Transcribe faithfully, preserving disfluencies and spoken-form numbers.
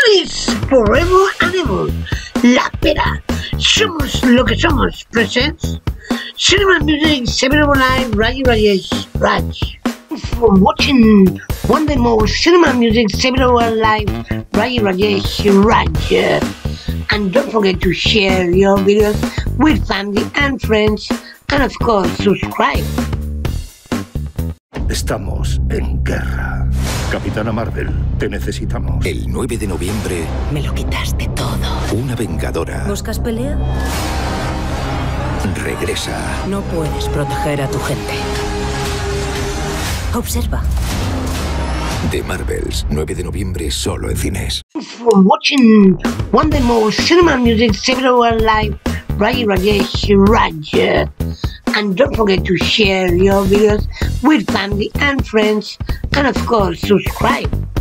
Feliz forever and ever. La Pera. Somos lo que somos. Presents Cinema Music seven oh nine RAYIRAJESHRAJ. For watching one day more Cinema Music seven oh one Live RAYIRAJESHRAJ. And don't forget to share your videos with family and friends, and of course subscribe. Estamos en guerra. Capitana Marvel, te necesitamos. El nueve de noviembre... Me lo quitaste todo. Una vengadora... ¿Buscas pelea? Regresa. No puedes proteger a tu gente. Observa. The Marvels, nueve de noviembre, solo en cines. For watching one day more Cinema Music seven oh one Live RAYIRAJESHRAJ. And don't forget to share your videos with family and friends, and of course subscribe.